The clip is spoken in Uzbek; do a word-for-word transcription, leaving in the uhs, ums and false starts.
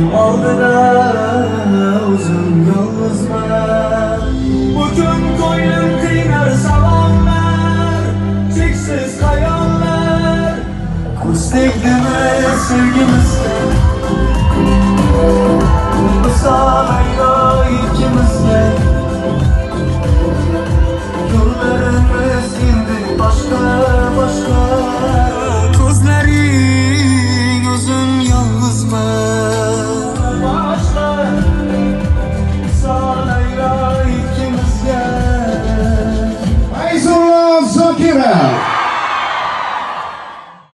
oldida o'zim yolg'izman. Butun ko'nglim qiynar salomlar, cheksiz xayollar. Ko'z tegdimi sevgimiz